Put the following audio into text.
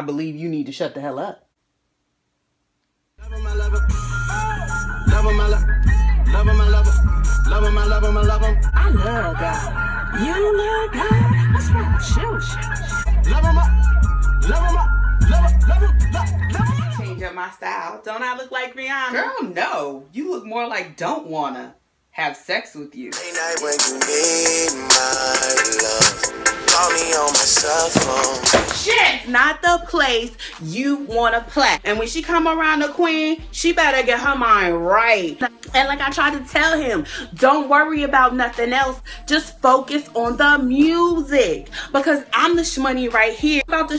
I believe you need to shut the hell up. Love him, I love him. Love him, I love him. Love him, I love him. Love him, I love him, I love him. I love God. You love God? What's wrong with you? Love him, love him, love him, love him. Change up my style. Don't I look like Rihanna? Girl, no. You look more like don't wanna have sex with you. Late night when you need my love. Call me on my cell phone. Shit, not the place you wanna play. And when she come around the queen, she better get her mind right. And like I tried to tell him, don't worry about nothing else. Just focus on the music. Because I'm the shmoney right here. About the